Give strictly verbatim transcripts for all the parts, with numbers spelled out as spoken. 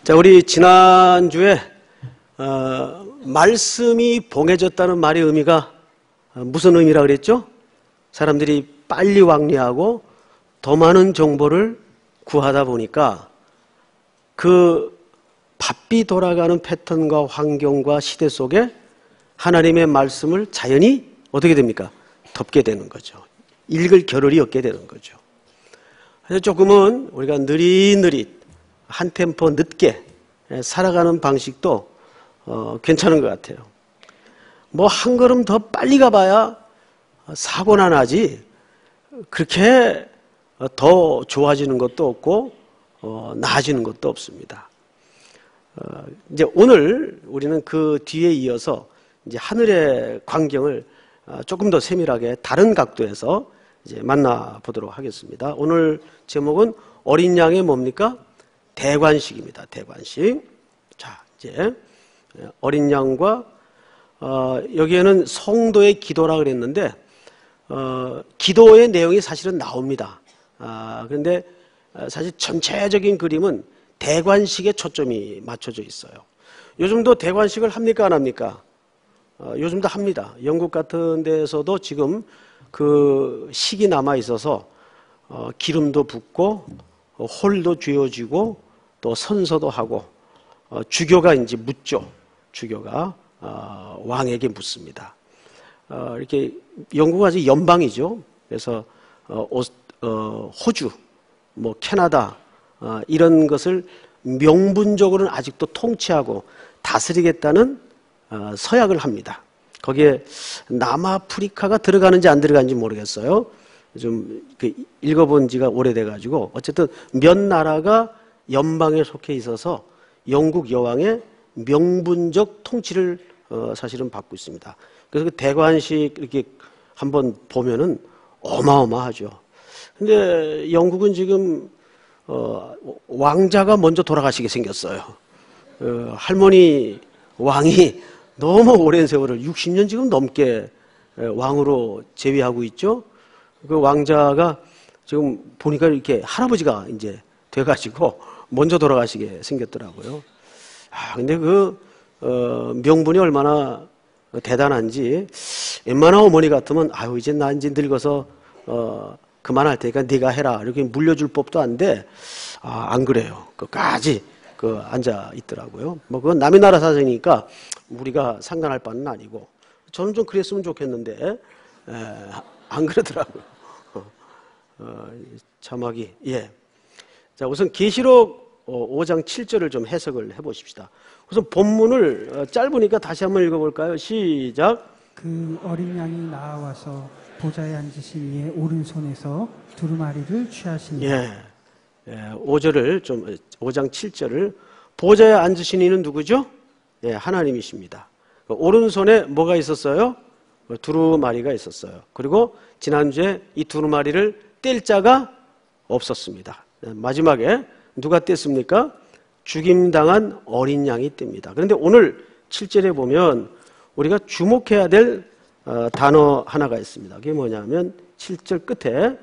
자, 우리 지난주에 어, 말씀이 봉해졌다는 말의 의미가 무슨 의미라 그랬죠? 사람들이 빨리 왕래하고 더 많은 정보를 구하다 보니까 그 바삐 돌아가는 패턴과 환경과 시대 속에 하나님의 말씀을 자연히 어떻게 됩니까? 덮게 되는 거죠. 읽을 겨를이 없게 되는 거죠. 그래서 조금은 우리가 느릿느릿 한 템포 늦게 살아가는 방식도 어, 괜찮은 것 같아요. 뭐 한 걸음 더 빨리 가봐야 사고나 나지 그렇게 더 좋아지는 것도 없고 어, 나아지는 것도 없습니다. 어, 이제 오늘 우리는 그 뒤에 이어서 이제 하늘의 광경을 조금 더 세밀하게 다른 각도에서 이제 만나보도록 하겠습니다. 오늘 제목은 어린 양의 뭡니까? 대관식입니다. 대관식. 자, 이제 어린 양과 어, 여기에는 성도의 기도라 그랬는데 어, 기도의 내용이 사실은 나옵니다. 아, 그런데 사실 전체적인 그림은 대관식에 초점이 맞춰져 있어요. 요즘도 대관식을 합니까 안 합니까? 어, 요즘도 합니다. 영국 같은 데에서도 지금 그 식이 남아 있어서 어, 기름도 붓고 어, 홀도 쥐어지고 또 선서도 하고 어, 주교가 이제 묻죠. 주교가 어, 왕에게 묻습니다. 어, 이렇게 영국은 아직 연방이죠. 그래서 어, 오, 어, 호주, 뭐 캐나다 어, 이런 것을 명분적으로는 아직도 통치하고 다스리겠다는 어, 서약을 합니다. 거기에 남아프리카가 들어가는지 안 들어가는지 모르겠어요. 좀 그 읽어본 지가 오래돼가지고 어쨌든 몇 나라가 연방에 속해 있어서 영국 여왕의 명분적 통치를 어, 사실은 받고 있습니다. 그래서 그 대관식 이렇게 한번 보면은 어마어마하죠. 근데 영국은 지금 어, 왕자가 먼저 돌아가시게 생겼어요. 어, 할머니 왕이 너무 오랜 세월을 육십 년 지금 넘게 왕으로 재위하고 있죠. 그 왕자가 지금 보니까 이렇게 할아버지가 이제 돼가지고 먼저 돌아가시게 생겼더라고요. 아, 근데 그, 어, 명분이 얼마나 대단한지 웬만한 어머니 같으면 아유, 이제 나 이제 늙어서, 어, 그만할 테니까 네가 해라. 이렇게 물려줄 법도 한데, 아, 안 그래요. 끝까지 그 앉아 있더라고요. 뭐 그건 남의 나라 사정이니까 우리가 상관할 바는 아니고 저는 좀 그랬으면 좋겠는데 에, 안 그러더라고요. 어, 어, 자막이 예. 자, 우선 계시록 오 장 칠 절을 좀 해석을 해보십시다. 우선 본문을 어, 짧으니까 다시 한번 읽어볼까요? 시작. 그 어린 양이 나와서 보좌에 앉으신 이의 오른손에서 두루마리를 취하시니라. 예. 예, 오 절을 좀 오 장 칠 절을 보좌에 앉으신 이는 누구죠? 예, 하나님이십니다. 오른손에 뭐가 있었어요? 두루마리가 있었어요. 그리고 지난주에 이 두루마리를 뗄 자가 없었습니다. 마지막에 누가 뗐습니까? 죽임당한 어린 양이 뗍니다. 그런데 오늘 칠 절에 보면 우리가 주목해야 될 단어 하나가 있습니다. 그게 뭐냐면 칠 절 끝에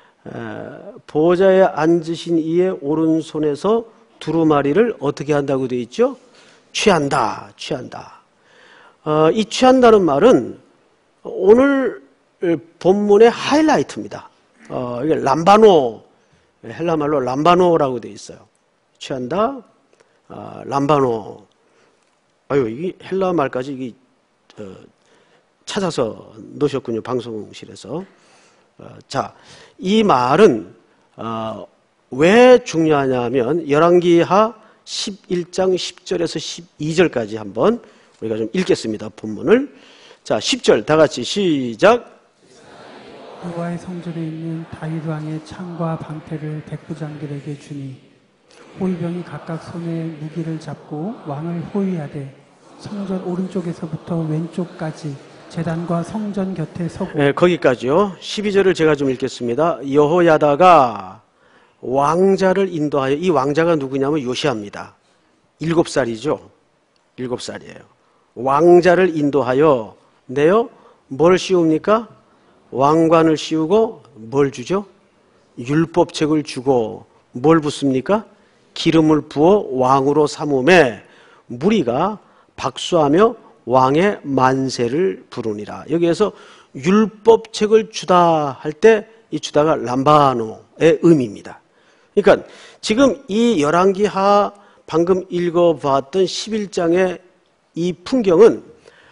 보좌에 앉으신 이의 오른손에서 두루마리를 어떻게 한다고 되어 있죠? 취한다, 취한다. 어, 이 취한다는 말은 오늘 본문의 하이라이트입니다. 어, 이게 람바노, 헬라말로 람바노라고 되어 있어요. 취한다, 어, 람바노. 아유, 이 헬라 말까지 이게 어, 찾아서 넣으셨군요, 방송실에서. 어, 자, 이 말은 어, 왜 중요하냐면 열왕기하 십일 장 십 절에서 십이 절까지 한번 우리가 좀 읽겠습니다. 본문을. 자, 십 절 다 같이 시작. 여호와의 성전에 있는 다윗 왕의 창과 방패를 백부장들에게 주니 호위병이 각각 손에 무기를 잡고 왕을 호위하되 성전 오른쪽에서부터 왼쪽까지 제단과 성전 곁에 서고. 네, 거기까지요. 십이 절을 제가 좀 읽겠습니다. 여호야다가 왕자를 인도하여, 이 왕자가 누구냐면 요시아입니다. 일곱 살이죠. 일곱 살이에요. 왕자를 인도하여 내요 뭘 씌웁니까? 왕관을 씌우고 뭘 주죠? 율법책을 주고 뭘 붙습니까? 기름을 부어 왕으로 삼음에 무리가 박수하며 왕의 만세를 부르니라. 여기에서 율법책을 주다 할 때 이 주다가 람바노의 의미입니다. 그러니까 지금 이 열왕기하 방금 읽어봤던 십일 장의 이 풍경은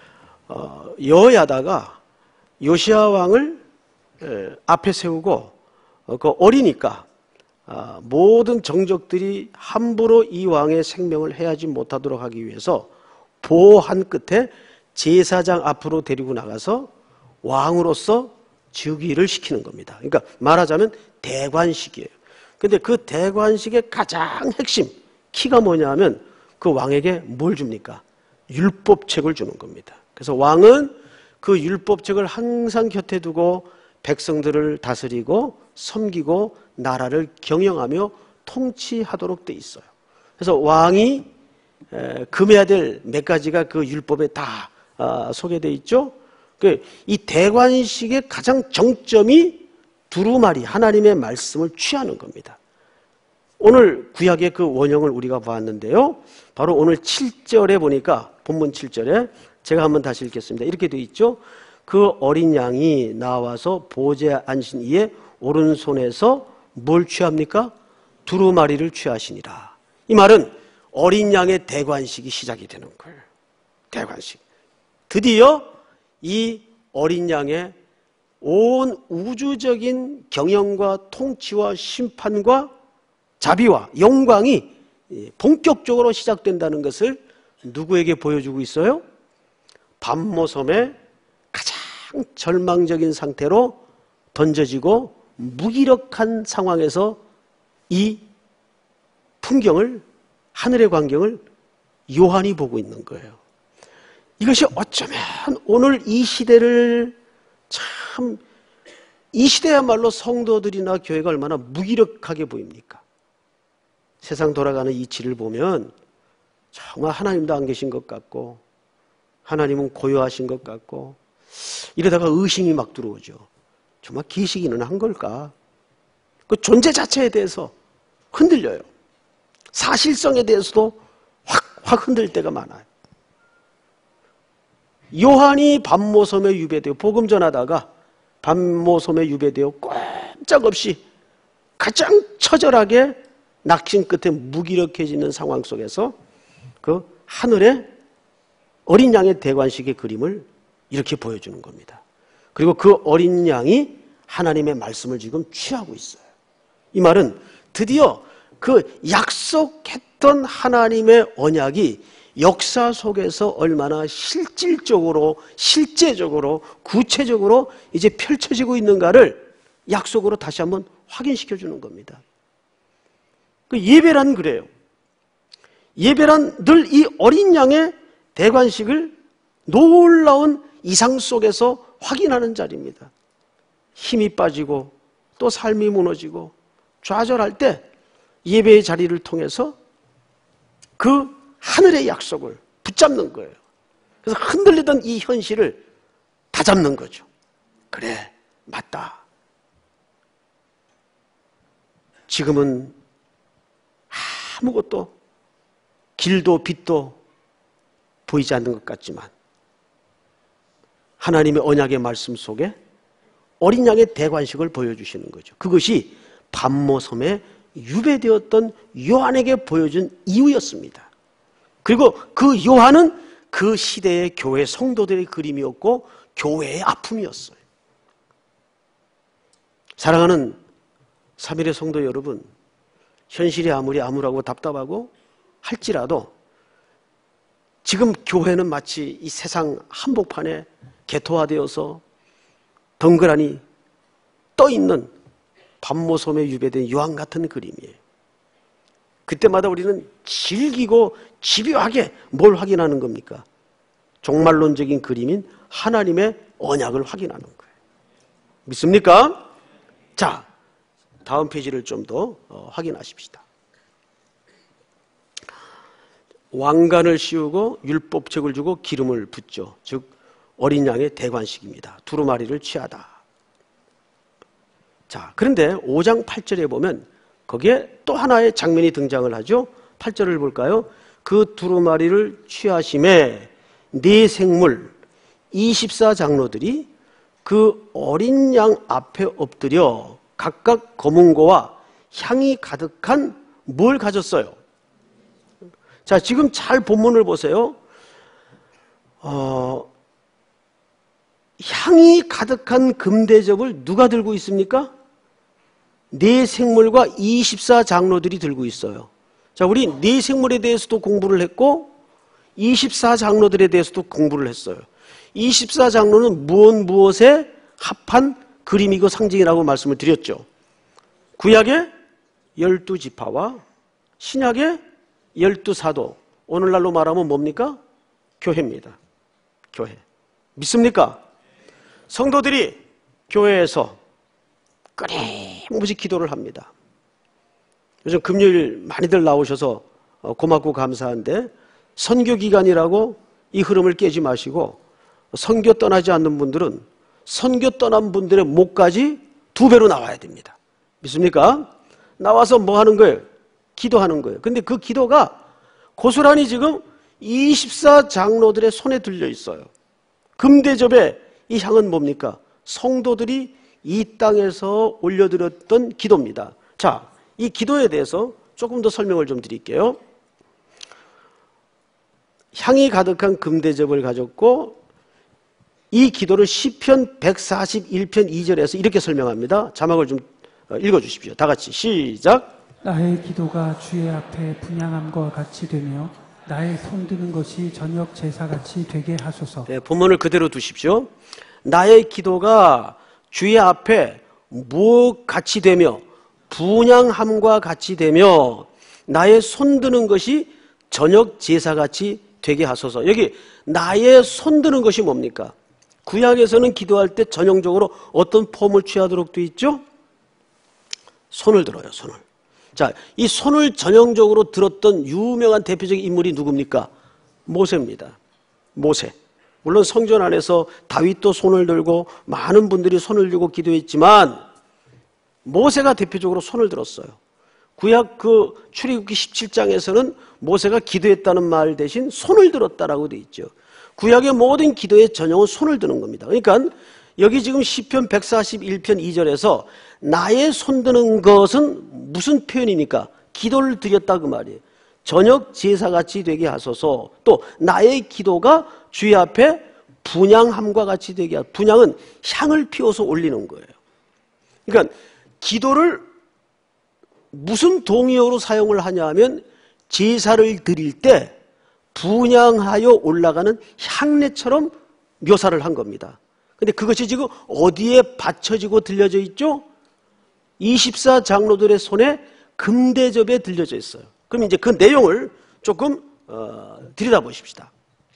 여호야다가 요시야 왕을 앞에 세우고 그 어리니까 모든 정적들이 함부로 이 왕의 생명을 해하지 못하도록 하기 위해서 보호한 끝에 제사장 앞으로 데리고 나가서 왕으로서 즉위를 시키는 겁니다. 그러니까 말하자면 대관식이에요. 근데 그 대관식의 가장 핵심 키가 뭐냐 하면 그 왕에게 뭘 줍니까? 율법책을 주는 겁니다. 그래서 왕은 그 율법책을 항상 곁에 두고 백성들을 다스리고 섬기고 나라를 경영하며 통치하도록 돼 있어요. 그래서 왕이 금해야 될 몇 가지가 그 율법에 다 소개되어 있죠. 이 대관식의 가장 정점이 두루마리 하나님의 말씀을 취하는 겁니다. 오늘 구약의 그 원형을 우리가 봤는데요. 바로 오늘 칠 절에 보니까 본문 칠 절에 제가 한번 다시 읽겠습니다. 이렇게 되어 있죠. 그 어린 양이 나와서 보좌에 앉으신 이의 오른손에서 뭘 취합니까? 두루마리를 취하시니라. 이 말은 어린 양의 대관식이 시작이 되는 거예요. 대관식. 드디어 이 어린 양의 온 우주적인 경영과 통치와 심판과 자비와 영광이 본격적으로 시작된다는 것을 누구에게 보여주고 있어요? 밤모섬에 가장 절망적인 상태로 던져지고 무기력한 상황에서 이 풍경을, 하늘의 광경을 요한이 보고 있는 거예요. 이것이 어쩌면 오늘 이 시대를 참, 이 시대야말로 성도들이나 교회가 얼마나 무기력하게 보입니까? 세상 돌아가는 이치를 보면 정말 하나님도 안 계신 것 같고 하나님은 고요하신 것 같고 이러다가 의심이 막 들어오죠. 정말 기시기는 한 걸까? 그 존재 자체에 대해서 흔들려요. 사실성에 대해서도 확, 확 흔들 때가 많아요. 요한이 밤모섬에 유배되어 복음 전하다가 밤모섬에 유배되어 꼼짝없이 가장 처절하게 낙심 끝에 무기력해지는 상황 속에서 그 하늘의 어린 양의 대관식의 그림을 이렇게 보여주는 겁니다. 그리고 그 어린 양이 하나님의 말씀을 지금 취하고 있어요. 이 말은 드디어 그 약속했던 하나님의 언약이 역사 속에서 얼마나 실질적으로, 실제적으로, 구체적으로 이제 펼쳐지고 있는가를 약속으로 다시 한번 확인시켜 주는 겁니다. 그 예배란 그래요. 예배란 늘 이 어린 양의 대관식을 놀라운 이상 속에서 확인하는 자리입니다. 힘이 빠지고 또 삶이 무너지고 좌절할 때 예배의 자리를 통해서 그 하늘의 약속을 붙잡는 거예요. 그래서 흔들리던 이 현실을 다잡는 거죠. 그래, 맞다. 지금은 아무것도 길도 빛도 보이지 않는 것 같지만 하나님의 언약의 말씀 속에 어린 양의 대관식을 보여주시는 거죠. 그것이 밤모섬에 유배되었던 요한에게 보여준 이유였습니다. 그리고 그 요한은 그 시대의 교회 성도들의 그림이었고 교회의 아픔이었어요. 사랑하는 삼일의 성도 여러분, 현실이 아무리 암울하고 답답하고 할지라도 지금 교회는 마치 이 세상 한복판에 개토화되어서 덩그러니 떠있는 밤모섬에 유배된 요한 같은 그림이에요. 그때마다 우리는 즐기고 집요하게 뭘 확인하는 겁니까? 종말론적인 그림인 하나님의 언약을 확인하는 거예요. 믿습니까? 자, 다음 페이지를 좀 더 확인하십시다. 왕관을 씌우고 율법책을 주고 기름을 붓죠. 즉 어린 양의 대관식입니다. 두루마리를 취하다. 자, 그런데 오 장 팔 절에 보면 거기에 또 하나의 장면이 등장을 하죠. 팔 절을 볼까요? 그 두루마리를 취하심에 네 생물 이십사 장로들이 그 어린 양 앞에 엎드려 각각 검은고와 향이 가득한 뭘 가졌어요? 자, 지금 잘 본문을 보세요. 어, 향이 가득한 금대접을 누가 들고 있습니까? 네 생물과 이십사 장로들이 들고 있어요. 자, 우리 네 생물에 대해서도 공부를 했고 이십사 장로들에 대해서도 공부를 했어요. 이십사 장로는 무엇 무엇에 합한 그림이고 상징이라고 말씀을 드렸죠. 구약의 열두 지파와 신약의 열두 사도, 오늘날로 말하면 뭡니까? 교회입니다. 교회. 믿습니까? 성도들이 교회에서 끊임없이 기도를 합니다. 요즘 금요일 많이들 나오셔서 고맙고 감사한데 선교 기간이라고 이 흐름을 깨지 마시고 선교 떠나지 않는 분들은 선교 떠난 분들의 목까지 두 배로 나와야 됩니다. 믿습니까? 나와서 뭐 하는 거예요? 기도하는 거예요. 근데 그 기도가 고스란히 지금 이십사 장로들의 손에 들려 있어요. 금대접의 이 향은 뭡니까? 성도들이 이 땅에서 올려드렸던 기도입니다. 자, 이 기도에 대해서 조금 더 설명을 좀 드릴게요. 향이 가득한 금대접을 가졌고 이 기도를 시편 백사십일 편 이 절에서 이렇게 설명합니다. 자막을 좀 읽어주십시오. 다 같이 시작. 나의 기도가 주의 앞에 분향함과 같이 되며 나의 손드는 것이 저녁 제사같이 되게 하소서. 네, 본문을 그대로 두십시오. 나의 기도가 주의 앞에 무엇 같이 되며 분향함과 같이 되며 나의 손드는 것이 저녁 제사같이 되게 하소서. 여기 나의 손드는 것이 뭡니까? 구약에서는 기도할 때 전형적으로 어떤 폼을 취하도록 되어 있죠? 손을 들어요, 손을. 자, 이 손을 전형적으로 들었던 유명한 대표적인 인물이 누굽니까? 모세입니다. 모세. 물론 성전 안에서 다윗도 손을 들고 많은 분들이 손을 들고 기도했지만 모세가 대표적으로 손을 들었어요. 구약 그 출애굽기 십칠 장에서는 모세가 기도했다는 말 대신 손을 들었다라고 되어 있죠. 구약의 모든 기도의 전형은 손을 드는 겁니다. 그러니까 여기 지금 시편 백사십일 편 이 절에서 나의 손드는 것은 무슨 표현입니까? 기도를 드렸다 그 말이에요. 저녁 제사같이 되게 하소서. 또 나의 기도가 주의 앞에 분향함과 같이 되게 하소서. 분향은 향을 피워서 올리는 거예요. 그러니까 기도를 무슨 동의어로 사용을 하냐 하면 제사를 드릴 때 분향하여 올라가는 향내처럼 묘사를 한 겁니다. 근데 그것이 지금 어디에 받쳐지고 들려져 있죠? 이십사 장로들의 손에 금대접에 들려져 있어요. 그럼 이제 그 내용을 조금 어, 들여다보십시다.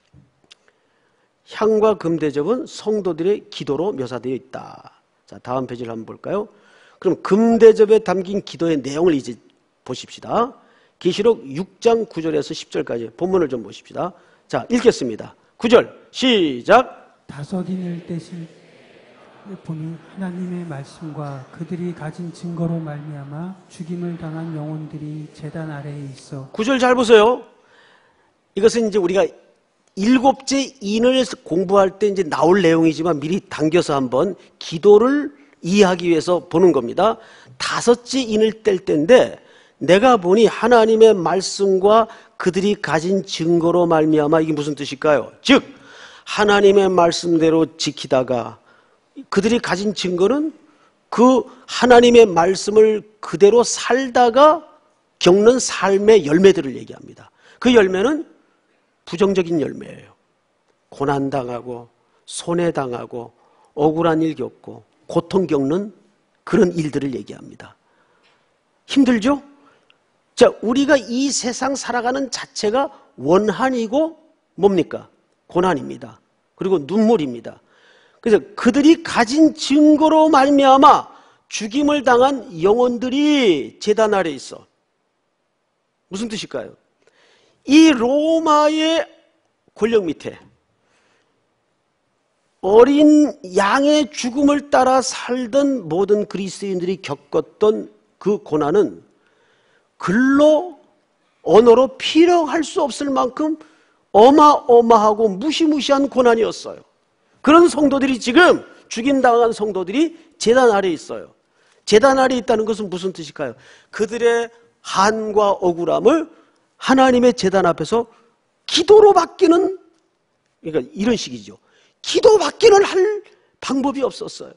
향과 금대접은 성도들의 기도로 묘사되어 있다. 자, 다음 페이지를 한번 볼까요? 그럼 금대접에 담긴 기도의 내용을 이제 보십시다. 계시록 육 장 구 절에서 십 절까지 본문을 좀 보십시다. 자, 읽겠습니다. 구 절 시작. 다섯 인을 떼실 보니 하나님의 말씀과 그들이 가진 증거로 말미암아 죽임을 당한 영혼들이 제단 아래에 있어. 구 절 잘 보세요. 이것은 이제 우리가 일곱째 인을 공부할 때 이제 나올 내용이지만 미리 당겨서 한번 기도를 이해하기 위해서 보는 겁니다. 다섯째 인을 뗄 때인데 내가 보니 하나님의 말씀과 그들이 가진 증거로 말미암아 이게 무슨 뜻일까요? 즉 하나님의 말씀대로 지키다가 그들이 가진 증거는 그 하나님의 말씀을 그대로 살다가 겪는 삶의 열매들을 얘기합니다. 그 열매는 부정적인 열매예요. 고난당하고 손해당하고 억울한 일 겪고 고통 겪는 그런 일들을 얘기합니다. 힘들죠? 자, 우리가 이 세상 살아가는 자체가 원한이고 뭡니까? 고난입니다. 그리고 눈물입니다. 그래서 그들이 가진 증거로 말미암아 죽임을 당한 영혼들이 제단 아래에 있어. 무슨 뜻일까요? 이 로마의 권력 밑에 어린 양의 죽음을 따라 살던 모든 그리스도인들이 겪었던 그 고난은 글로 언어로 필요할 수 없을 만큼 어마어마하고 무시무시한 고난이었어요. 그런 성도들이 지금 죽임당한 성도들이 제단 아래 있어요. 제단 아래 있다는 것은 무슨 뜻일까요? 그들의 한과 억울함을 하나님의 제단 앞에서 기도로 받기는, 그러니까 이런 식이죠. 기도 받기는 할 방법이 없었어요.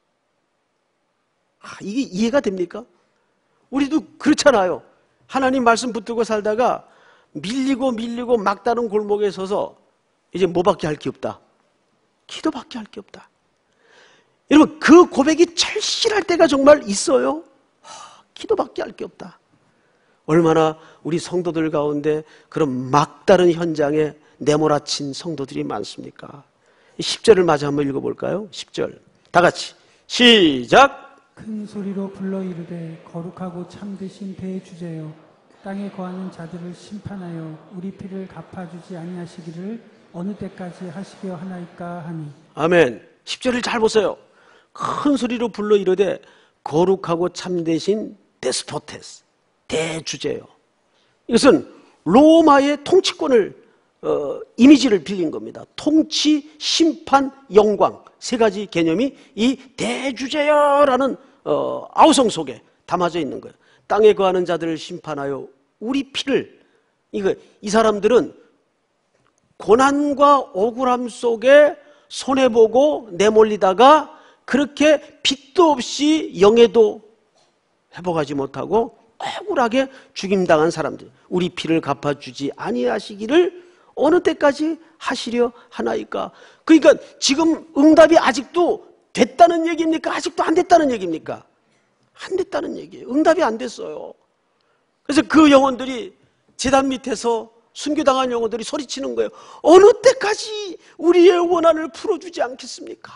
아, 이게 이해가 됩니까? 우리도 그렇잖아요. 하나님 말씀 붙들고 살다가 밀리고 밀리고 막다른 골목에 서서 이제 뭐밖에 할 게 없다. 기도밖에 할 게 없다. 여러분, 그 고백이 절실할 때가 정말 있어요. 하, 기도밖에 할 게 없다. 얼마나 우리 성도들 가운데 그런 막다른 현장에 내몰아친 성도들이 많습니까? 십 절을 마저 한번 읽어볼까요? 십 절 다 같이 시작. 큰 소리로 불러 이르되 거룩하고 참되신 대주제여 땅에 거하는 자들을 심판하여 우리 피를 갚아주지 아니하시기를 어느 때까지 하시려 하나이까 하니. 아멘. 십 절을 잘 보세요. 큰 소리로 불러 이르되 거룩하고 참되신 데스포테스, 대주제요. 이것은 로마의 통치권을 어, 이미지를 빌린 겁니다. 통치, 심판, 영광 세 가지 개념이 이 대주제여라는 어, 아우성 속에 담아져 있는 거예요. 땅에 거하는 자들을 심판하여 우리 피를, 이거 이 사람들은 고난과 억울함 속에 손해보고 내몰리다가 그렇게 빚도 없이 영예도 회복하지 못하고 억울하게 죽임당한 사람들, 우리 피를 갚아주지 아니하시기를 어느 때까지 하시려 하나이까. 그러니까 지금 응답이 아직도 됐다는 얘기입니까? 아직도 안 됐다는 얘기입니까? 안 됐다는 얘기예요. 응답이 안 됐어요. 그래서 그 영혼들이 제단 밑에서 순교당한 영혼들이 소리치는 거예요. 어느 때까지 우리의 원한을 풀어주지 않겠습니까?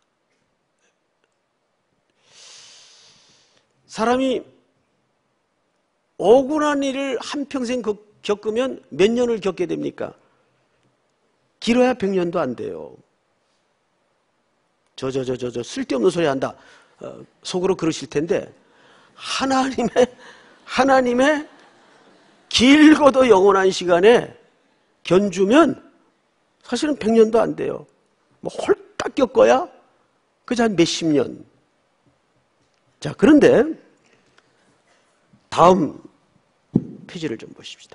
사람이 억울한 일을 한평생 겪으면 몇 년을 겪게 됩니까? 길어야 백 년도 안 돼요. 저, 저, 저, 저, 저, 쓸데없는 소리 한다. 어, 속으로 그러실 텐데, 하나님의, 하나님의 길고도 영원한 시간에 견주면 사실은 백 년도 안 돼요. 뭐 홀딱 겪어야 그저 한 몇십 년. 자, 그런데 다음 페이지를 좀 보십시다.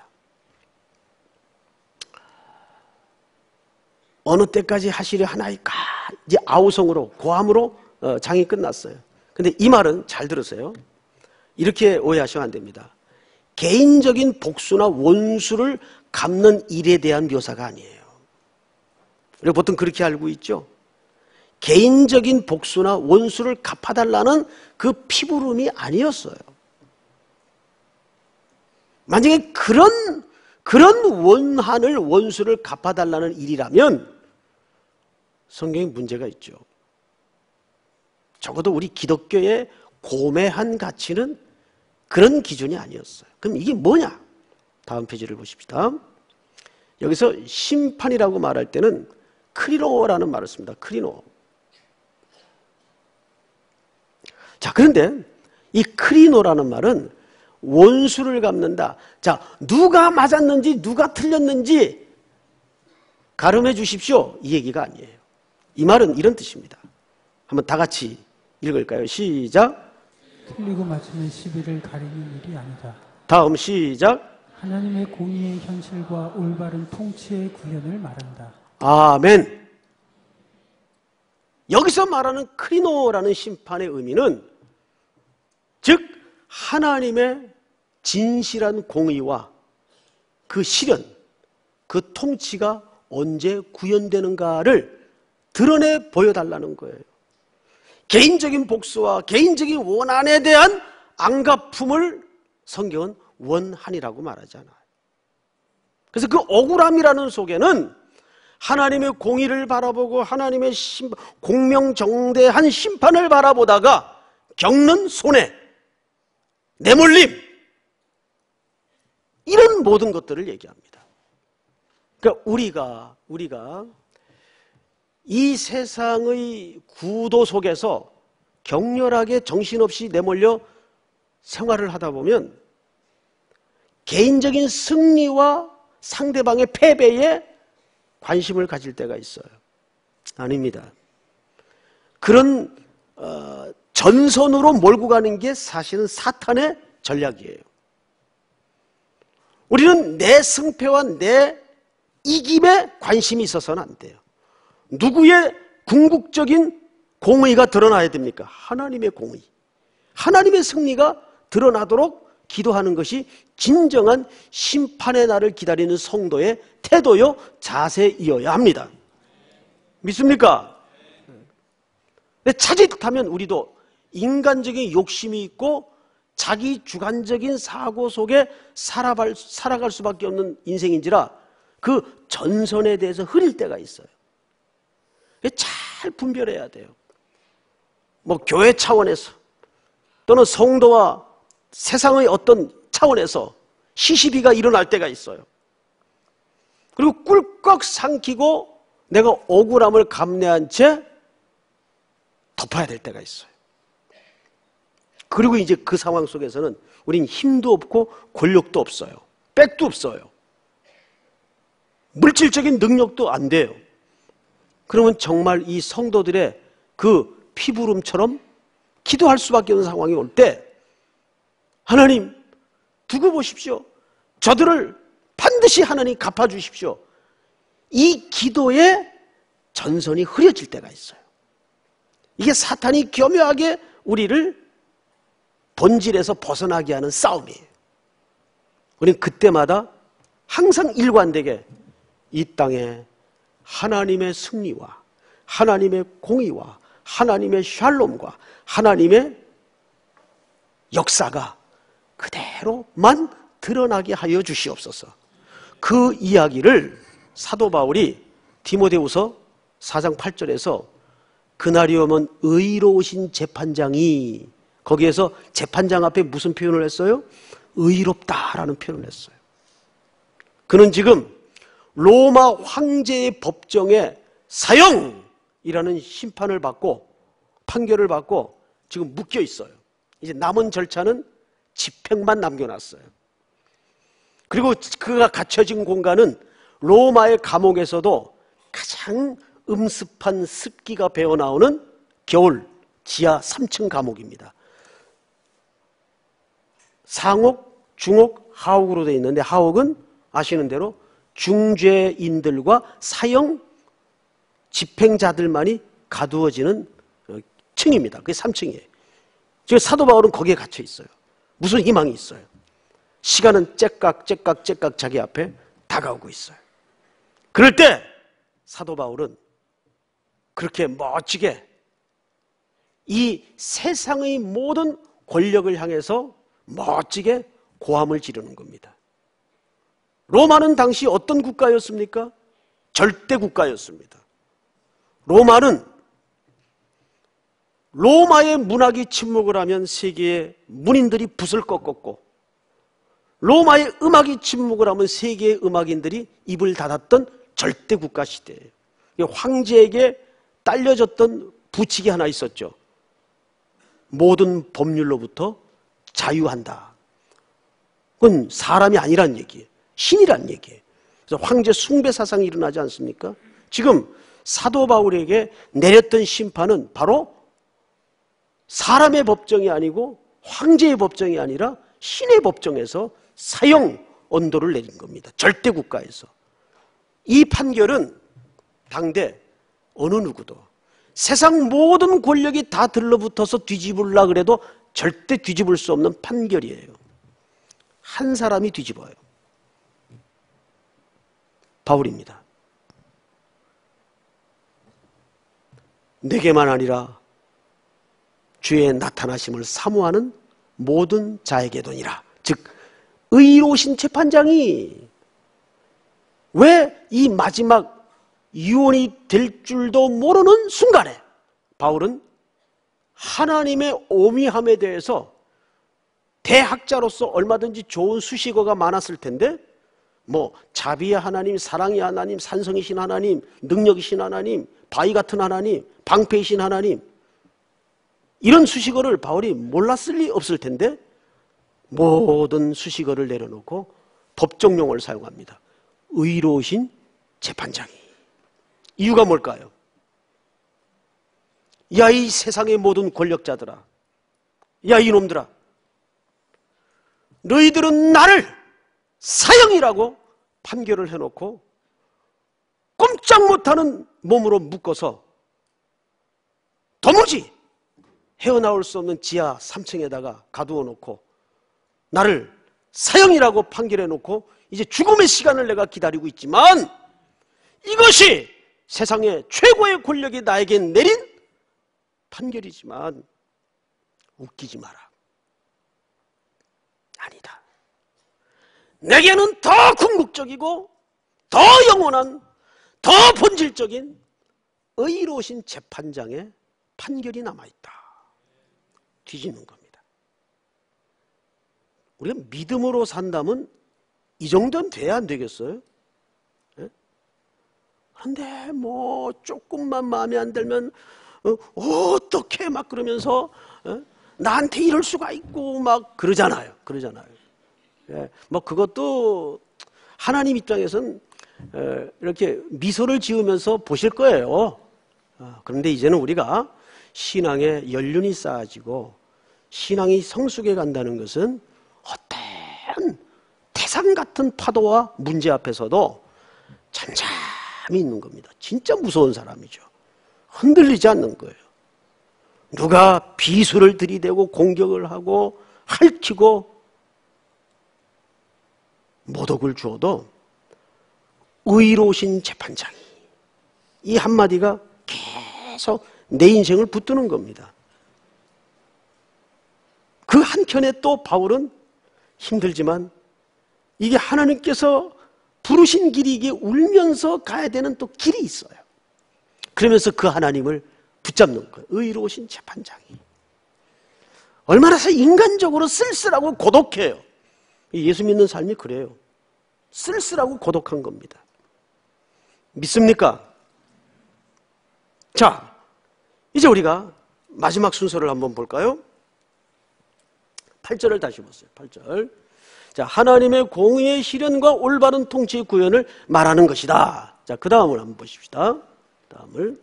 어느 때까지 하시려 하나이까? 이제 아우성으로, 고함으로 장이 끝났어요. 근데 이 말은 잘 들으세요. 이렇게 오해하시면 안 됩니다. 개인적인 복수나 원수를 갚는 일에 대한 묘사가 아니에요. 우리가 보통 그렇게 알고 있죠. 개인적인 복수나 원수를 갚아달라는 그 피부름이 아니었어요. 만약에 그런, 그런 원한을, 원수를 갚아달라는 일이라면 성경에 문제가 있죠. 적어도 우리 기독교의 고매한 가치는 그런 기준이 아니었어요. 그럼 이게 뭐냐? 다음 페이지를 보십시다. 여기서 심판이라고 말할 때는 크리노라는 말을 씁니다. 크리노. 자, 그런데 이 크리노라는 말은 원수를 갚는다. 자, 누가 맞았는지 누가 틀렸는지 가름해 주십시오. 이 얘기가 아니에요. 이 말은 이런 뜻입니다. 한번 다 같이 읽을까요? 시작. 틀리고 맞으면 시비를 가리는 일이 아니다. 다음 시작. 하나님의 공의의 현실과 올바른 통치의 구현을 말한다. 아멘. 여기서 말하는 크리노라는 심판의 의미는 즉 하나님의 진실한 공의와 그 실현, 그 통치가 언제 구현되는가를 드러내 보여달라는 거예요. 개인적인 복수와 개인적인 원한에 대한 안갚음을 성경은 원한이라고 말하잖아요. 그래서 그 억울함이라는 속에는 하나님의 공의를 바라보고 하나님의 심, 공명정대한 심판을 바라보다가 겪는 손해, 내몰림, 이런 모든 것들을 얘기합니다. 그러니까 우리가 우리가 이 세상의 구도 속에서 격렬하게 정신없이 내몰려 생활을 하다 보면 개인적인 승리와 상대방의 패배에 관심을 가질 때가 있어요. 아닙니다. 그런 어, 전선으로 몰고 가는 게 사실은 사탄의 전략이에요. 우리는 내 승패와 내 이김에 관심이 있어서는 안 돼요. 누구의 궁극적인 공의가 드러나야 됩니까? 하나님의 공의, 하나님의 승리가 드러나도록 기도하는 것이 진정한 심판의 날을 기다리는 성도의 태도요 자세이어야 합니다. 믿습니까? 근데 차짓하면 우리도 인간적인 욕심이 있고 자기 주관적인 사고 속에 살아갈, 살아갈 수밖에 없는 인생인지라 그 전선에 대해서 흐릴 때가 있어요. 잘 분별해야 돼요. 뭐 교회 차원에서 또는 성도와 세상의 어떤 차원에서 시시비가 일어날 때가 있어요. 그리고 꿀꺽 삼키고 내가 억울함을 감내한 채 덮어야 될 때가 있어요. 그리고 이제 그 상황 속에서는 우린 힘도 없고 권력도 없어요. 백도 없어요. 물질적인 능력도 안 돼요. 그러면 정말 이 성도들의 그 피부름처럼 기도할 수밖에 없는 상황이 올 때 하나님 두고 보십시오. 저들을 반드시 하나님 갚아주십시오. 이 기도에 전선이 흐려질 때가 있어요. 이게 사탄이 교묘하게 우리를 본질에서 벗어나게 하는 싸움이에요. 우리는 그때마다 항상 일관되게 이 땅에 하나님의 승리와 하나님의 공의와 하나님의 샬롬과 하나님의 역사가 그대로만 드러나게 하여 주시옵소서. 그 이야기를 사도 바울이 디모데후서 사 장 팔 절에서 그날이 오면 의로우신 재판장이, 거기에서 재판장 앞에 무슨 표현을 했어요? 의롭다라는 표현을 했어요. 그는 지금 로마 황제의 법정에 사형이라는 심판을 받고 판결을 받고 지금 묶여 있어요. 이제 남은 절차는 집행만 남겨놨어요. 그리고 그가 갇혀진 공간은 로마의 감옥에서도 가장 음습한 습기가 배어나오는 겨울 지하 삼 층 감옥입니다. 상옥, 중옥, 하옥으로 되어 있는데 하옥은 아시는 대로 중죄인들과 사형 집행자들만이 가두어지는 층입니다. 그게 삼 층이에요. 지금 사도 바울은 거기에 갇혀 있어요. 무슨 희망이 있어요? 시간은 째깍 째깍 째깍 자기 앞에 다가오고 있어요. 그럴 때 사도 바울은 그렇게 멋지게 이 세상의 모든 권력을 향해서 멋지게 고함을 지르는 겁니다. 로마는 당시 어떤 국가였습니까? 절대 국가였습니다. 로마는 로마의 문학이 침묵을 하면 세계의 문인들이 붓을 꺾었고 로마의 음악이 침묵을 하면 세계의 음악인들이 입을 닫았던 절대 국가 시대예요. 황제에게 딸려졌던 부칙이 하나 있었죠. 모든 법률로부터 자유한다. 그건 사람이 아니란 얘기예요. 신이란 얘기예요. 그래서 황제 숭배 사상이 일어나지 않습니까? 지금 사도 바울에게 내렸던 심판은 바로 사람의 법정이 아니고 황제의 법정이 아니라 신의 법정에서 사형 언도를 내린 겁니다. 절대 국가에서. 이 판결은 당대 어느 누구도 세상 모든 권력이 다 들러붙어서 뒤집으려고 그래도 절대 뒤집을 수 없는 판결이에요. 한 사람이 뒤집어요. 바울입니다. 내게만 아니라 주의 나타나심을 사모하는 모든 자에게도니라. 즉 의로우신 재판장이 왜 이 마지막 유언이 될 줄도 모르는 순간에 바울은 하나님의 오미함에 대해서 대학자로서 얼마든지 좋은 수식어가 많았을 텐데 뭐 자비의 하나님, 사랑의 하나님, 산성이신 하나님, 능력이신 하나님, 바위 같은 하나님, 방패이신 하나님, 이런 수식어를 바울이 몰랐을 리 없을 텐데 모든 수식어를 내려놓고 법정 용어를 사용합니다. 의로우신 재판장이. 이유가 뭘까요? 야, 이 세상의 모든 권력자들아, 야, 이놈들아, 너희들은 나를 사형이라고 판결을 해놓고 꼼짝 못하는 몸으로 묶어서 도무지 헤어나올 수 없는 지하 삼 층에다가 가두어 놓고 나를 사형이라고 판결해 놓고 이제 죽음의 시간을 내가 기다리고 있지만, 이것이 세상의 최고의 권력이 나에게 내린 판결이지만 웃기지 마라. 아니다. 내게는 더 궁극적이고 더 영원한, 더 본질적인 의로우신 재판장의 판결이 남아있다. 뒤집는 겁니다. 우리가 믿음으로 산다면 이 정도는 돼야 안 되겠어요? 예? 그런데 뭐 조금만 마음에 안 들면 어, 어떻게 막 그러면서 어? 나한테 이럴 수가 있고 막 그러잖아요. 그러잖아요. 예, 뭐 그것도 하나님 입장에서는 에, 이렇게 미소를 지으면서 보실 거예요. 어, 그런데 이제는 우리가 신앙의 연륜이 쌓아지고 신앙이 성숙해 간다는 것은 어떤 태산 같은 파도와 문제 앞에서도 잠잠히 있는 겁니다. 진짜 무서운 사람이죠. 흔들리지 않는 거예요. 누가 비수를 들이대고 공격을 하고 핥히고 모독을 주어도 의로우신 재판장이, 이 한마디가 계속 내 인생을 붙드는 겁니다. 그 한켠에 또 바울은 힘들지만 이게 하나님께서 부르신 길이 이게 울면서 가야 되는 또 길이 있어요. 그러면서 그 하나님을 붙잡는 거예요. 의로우신 재판장이. 얼마나 인간적으로 쓸쓸하고 고독해요. 예수 믿는 삶이 그래요. 쓸쓸하고 고독한 겁니다. 믿습니까? 자, 이제 우리가 마지막 순서를 한번 볼까요? 팔 절을 다시 보세요. 팔 절. 자, 하나님의 공의의 실현과 올바른 통치의 구현을 말하는 것이다. 자, 그 다음을 한번 보십시다. 다음을.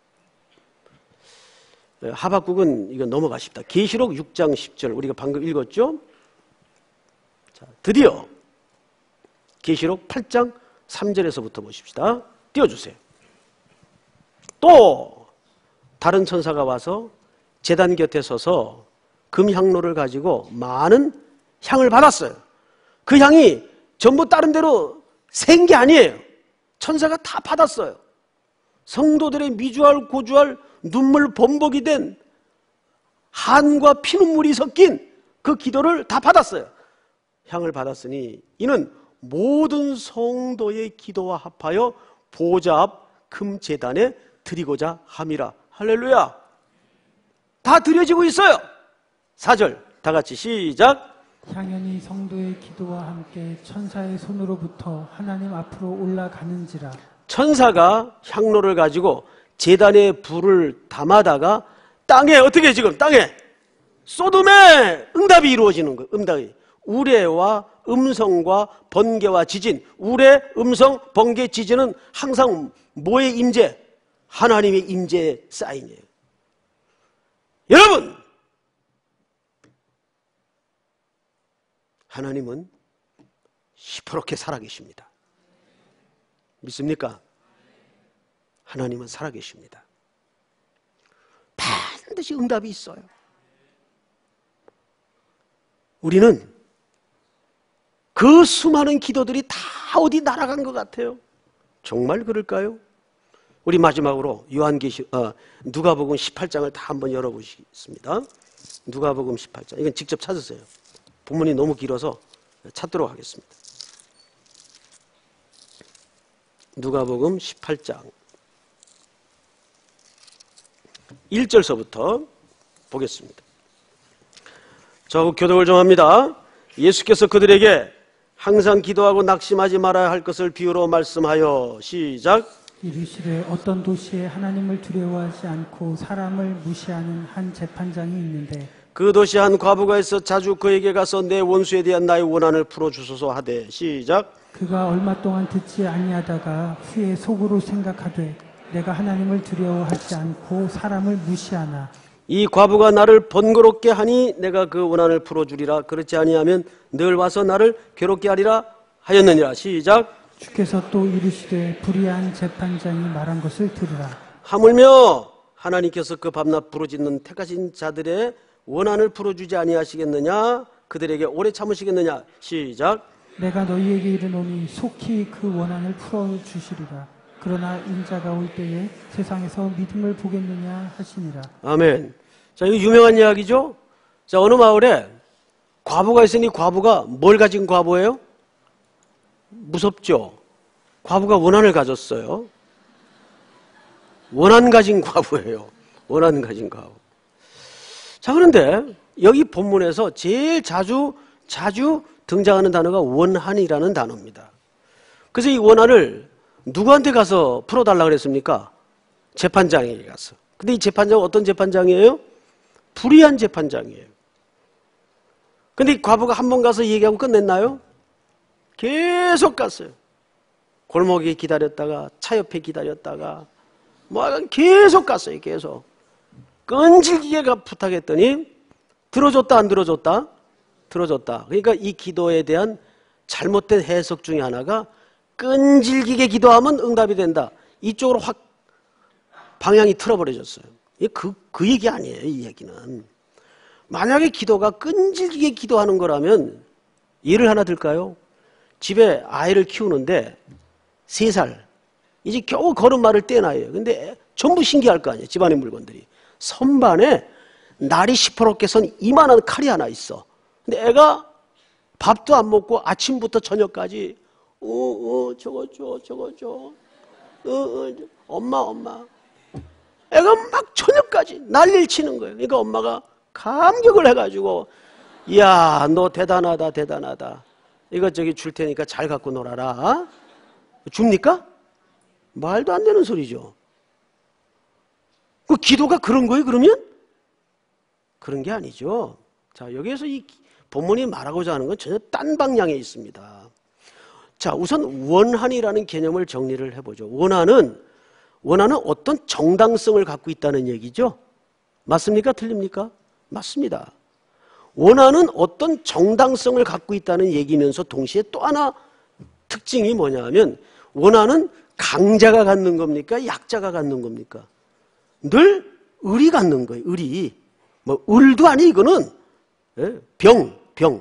하박국은 이거 넘어가십니다. 계시록 육 장 십 절 우리가 방금 읽었죠? 자, 드디어 계시록 팔 장 삼 절에서부터 보십시다. 띄워주세요. 또 다른 천사가 와서 제단 곁에 서서 금향로를 가지고 많은 향을 받았어요. 그 향이 전부 다른 데로 샌 게 아니에요. 천사가 다 받았어요. 성도들의 미주알 고주알 눈물 범벅이 된 한과 피눈물이 섞인 그 기도를 다 받았어요. 향을 받았으니 이는 모든 성도의 기도와 합하여 보좌 앞 금제단에 드리고자 함이라. 할렐루야. 다 드려지고 있어요. 사 절 다 같이 시작. 향연이 성도의 기도와 함께 천사의 손으로부터 하나님 앞으로 올라가는지라. 천사가 향로를 가지고 제단에 불을 담아다가 땅에 어떻게 지금 땅에 소돔에 응답이 이루어지는 거예요. 응답이. 우레와 음성과 번개와 지진. 우레, 음성, 번개, 지진은 항상 뭐의 임재? 하나님의 임재의 사인이에요. 여러분, 하나님은 시퍼렇게 살아계십니다. 믿습니까? 하나님은 살아계십니다. 반드시 응답이 있어요. 우리는 그 수많은 기도들이 다 어디 날아간 것 같아요. 정말 그럴까요? 우리 마지막으로 요한계시 어, 누가복음 십팔 장을 다 한번 열어보시겠습니다. 누가복음 십팔 장. 이건 직접 찾으세요. 본문이 너무 길어서 찾도록 하겠습니다. 누가복음 십팔 장 일 절서부터 보겠습니다. 저하고 교독을 좀 합니다. 예수께서 그들에게 항상 기도하고 낙심하지 말아야 할 것을 비유로 말씀하여 시작. 이르시되 어떤 도시에 하나님을 두려워하지 않고 사람을 무시하는 한 재판장이 있는데 그 도시 한 과부가 있어 자주 그에게 가서 내 원수에 대한 나의 원한을 풀어주소서 하되. 시작. 그가 얼마 동안 듣지 아니하다가 후에 속으로 생각하되 내가 하나님을 두려워하지 않고 사람을 무시하나. 이 과부가 나를 번거롭게 하니 내가 그 원한을 풀어주리라. 그렇지 아니하면 늘 와서 나를 괴롭게 하리라 하였느니라. 시작. 주께서 또 이르시되 불의한 재판장이 말한 것을 들으라. 하물며 하나님께서 그 밤낮 부르짖는 택하신 자들의 원한을 풀어주지 아니하시겠느냐? 그들에게 오래 참으시겠느냐? 시작. 내가 너희에게 이르노니 속히 그 원한을 풀어주시리라. 그러나 인자가 올 때에 세상에서 믿음을 보겠느냐 하시니라. 아멘. 자, 이거 유명한 이야기죠? 자, 어느 마을에 과부가 있으니 과부가 뭘 가진 과부예요? 무섭죠? 과부가 원한을 가졌어요. 원한 가진 과부예요. 원한 가진 과부. 자, 그런데 여기 본문에서 제일 자주 자주 등장하는 단어가 원한이라는 단어입니다. 그래서 이 원한을 누구한테 가서 풀어달라 그랬습니까? 재판장에게 가서. 근데 이 재판장은 어떤 재판장이에요? 불의한 재판장이에요. 근데 이 과부가 한 번 가서 얘기하고 끝냈나요? 계속 갔어요. 골목에 기다렸다가 차 옆에 기다렸다가 뭐 계속 갔어요. 계속. 끈질기게 부탁했더니 들어줬다 안 들어줬다? 들어줬다. 그러니까 이 기도에 대한 잘못된 해석 중에 하나가 끈질기게 기도하면 응답이 된다. 이쪽으로 확 방향이 틀어버려졌어요. 그, 그 얘기 아니에요. 이 얘기는. 만약에 기도가 끈질기게 기도하는 거라면 예를 하나 들까요? 집에 아이를 키우는데 세 살 이제 겨우 걸음마를 떼나요. 근데 전부 신기할 거 아니에요. 집안의 물건들이. 선반에 날이 시퍼렇게 선 이만한 칼이 하나 있어. 근데 애가 밥도 안 먹고 아침부터 저녁까지 어, 어, 저거 줘, 저거 줘. 어, 어, 엄마, 엄마. 애가 막 저녁까지 난리를 치는 거예요. 그러니까 엄마가 감격을 해가지고, 이야, 너 대단하다, 대단하다. 이거 저기 줄 테니까 잘 갖고 놀아라. 줍니까? 말도 안 되는 소리죠. 그 기도가 그런 거예요, 그러면? 그런 게 아니죠. 자, 여기에서 이 본문이 말하고자 하는 건 전혀 딴 방향에 있습니다. 자, 우선 원한이라는 개념을 정리를 해보죠. 원한은, 원한은 어떤 정당성을 갖고 있다는 얘기죠. 맞습니까? 틀립니까? 맞습니다. 원한은 어떤 정당성을 갖고 있다는 얘기면서 동시에 또 하나 특징이 뭐냐 하면 원한은 강자가 갖는 겁니까? 약자가 갖는 겁니까? 늘 을이 갖는 거예요. 을이. 뭐 을도 아니 이거는 병, 병.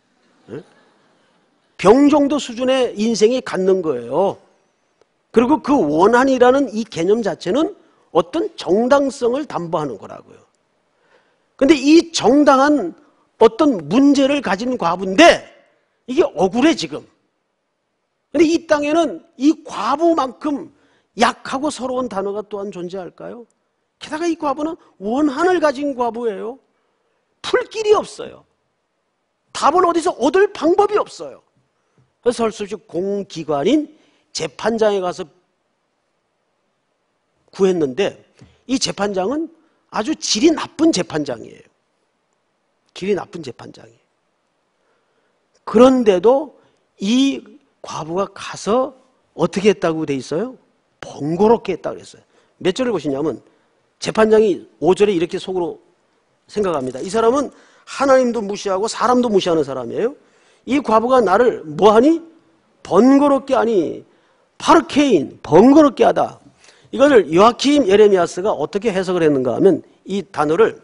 병 정도 수준의 인생이 갖는 거예요. 그리고 그 원한이라는 이 개념 자체는 어떤 정당성을 담보하는 거라고요. 근데 이 정당한 어떤 문제를 가진 과부인데 이게 억울해 지금. 근데 이 땅에는 이 과부만큼 약하고 서러운 단어가 또한 존재할까요? 게다가 이 과부는 원한을 가진 과부예요. 풀 길이 없어요. 답을 어디서 얻을 방법이 없어요. 그래서 할 수 없이 공기관인 재판장에 가서 구했는데 이 재판장은 아주 질이 나쁜 재판장이에요. 질이 나쁜 재판장이에요. 그런데도 이 과부가 가서 어떻게 했다고 돼 있어요? 번거롭게 했다고 그랬어요. 몇 절을 보시냐면 재판장이 오 절에 이렇게 속으로 생각합니다. 이 사람은 하나님도 무시하고 사람도 무시하는 사람이에요. 이 과부가 나를 뭐하니? 번거롭게 하니 파르케인, 번거롭게 하다. 이것을 요아킴 예레미야스가 어떻게 해석을 했는가 하면 이 단어를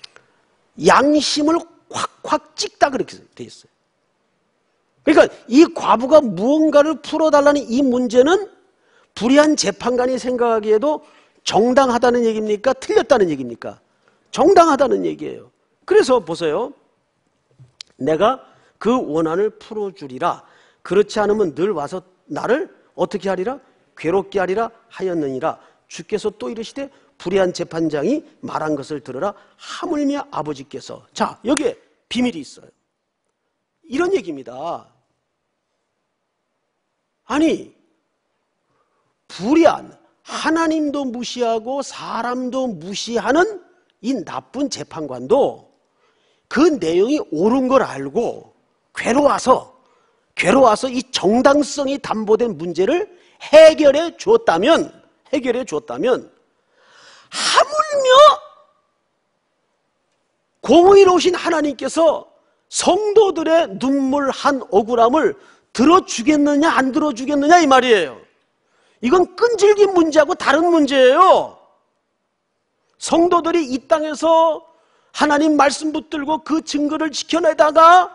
양심을 확확 찍다 그렇게 돼 있어요. 그러니까 이 과부가 무언가를 풀어달라는 이 문제는 불의한 재판관이 생각하기에도 정당하다는 얘기입니까? 틀렸다는 얘기입니까? 정당하다는 얘기예요. 그래서 보세요. 내가 그 원한을 풀어주리라. 그렇지 않으면 늘 와서 나를 어떻게 하리라? 괴롭게 하리라 하였느니라. 주께서 또 이르시되 불의한 재판장이 말한 것을 들으라. 하물며 아버지께서. 자, 여기에 비밀이 있어요. 이런 얘기입니다. 아니, 불의한 하나님도 무시하고 사람도 무시하는 이 나쁜 재판관도 그 내용이 옳은 걸 알고 괴로워서 괴로워서 이 정당성이 담보된 문제를 해결해 주었다면 해결해 주었다면 하물며 공의로우신 하나님께서 성도들의 눈물한 억울함을 들어주겠느냐 안 들어주겠느냐 이 말이에요. 이건 끈질긴 문제하고 다른 문제예요. 성도들이 이 땅에서 하나님 말씀 붙들고 그 증거를 지켜내다가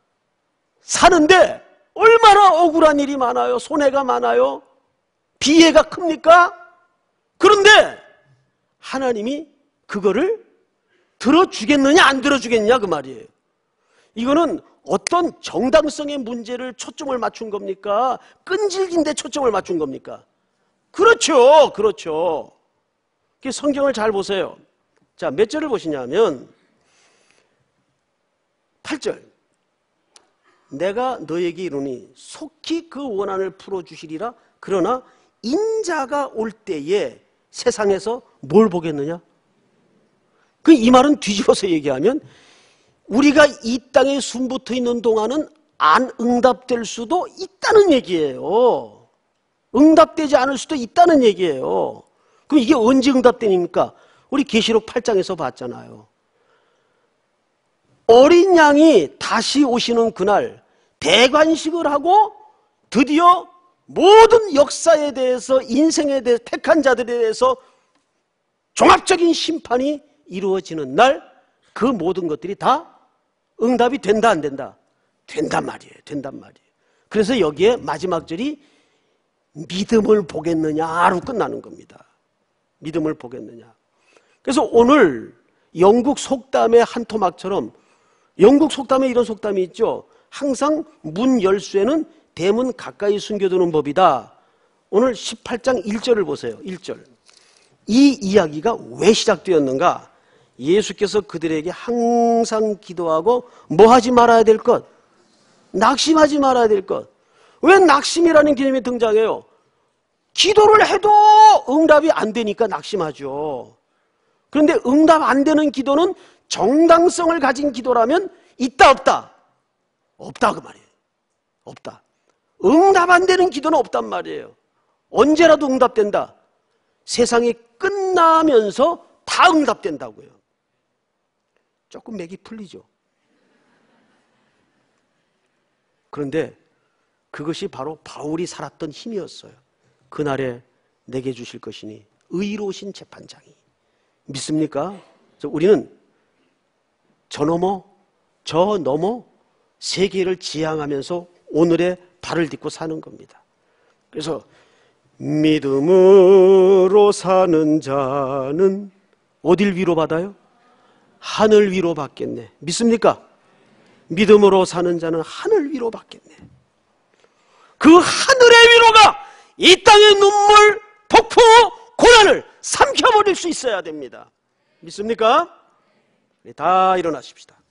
사는데 얼마나 억울한 일이 많아요. 손해가 많아요. 비애가 큽니까? 그런데 하나님이 그거를 들어주겠느냐 안 들어주겠냐 그 말이에요. 이거는 어떤 정당성의 문제를 초점을 맞춘 겁니까? 끈질긴데 초점을 맞춘 겁니까? 그렇죠. 그렇죠. 성경을 잘 보세요. 자, 몇 절을 보시냐면 팔 절. 내가 너에게 이르니 속히 그 원한을 풀어주시리라. 그러나 인자가 올 때에 세상에서 뭘 보겠느냐? 그 이 말은 뒤집어서 얘기하면 우리가 이 땅에 숨붙어 있는 동안은 안 응답될 수도 있다는 얘기예요. 응답되지 않을 수도 있다는 얘기예요. 그럼 이게 언제 응답되니까? 우리 계시록 팔 장에서 봤잖아요. 어린 양이 다시 오시는 그날 대관식을 하고 드디어 모든 역사에 대해서 인생에 대해서 택한 자들에 대해서 종합적인 심판이 이루어지는 날 그 모든 것들이 다 응답이 된다 안 된다? 된단 말이에요. 된단 말이에요. 그래서 여기에 마지막 절이 믿음을 보겠느냐로 끝나는 겁니다. 믿음을 보겠느냐. 그래서 오늘 영국 속담의 한 토막처럼 영국 속담에 이런 속담이 있죠. 항상 문 열쇠는 대문 가까이 숨겨두는 법이다. 오늘 십팔 장 일 절을 보세요. 일 절. 이 이야기가 왜 시작되었는가? 예수께서 그들에게 항상 기도하고 뭐 하지 말아야 될 것? 낙심하지 말아야 될 것. 왜 낙심이라는 개념이 등장해요? 기도를 해도 응답이 안 되니까 낙심하죠. 그런데 응답 안 되는 기도는 정당성을 가진 기도라면 있다 없다? 없다 그 말이에요. 없다. 응답 안 되는 기도는 없단 말이에요. 언제라도 응답된다. 세상이 끝나면서 다 응답된다고요. 조금 맥이 풀리죠. 그런데 그것이 바로 바울이 살았던 힘이었어요. 그날에 내게 주실 것이니 의로우신 재판장이. 믿습니까? 우리는 저 너머 저 너머 세계를 지향하면서 오늘의 발을 딛고 사는 겁니다. 그래서 믿음으로 사는 자는 어딜 위로받아요? 하늘 위로받겠네. 믿습니까? 믿음으로 사는 자는 하늘 위로받겠네. 그 하늘의 위로가 이 땅의 눈물, 폭포, 고난을 삼켜버릴 수 있어야 됩니다. 믿습니까? 다 일어나십시다.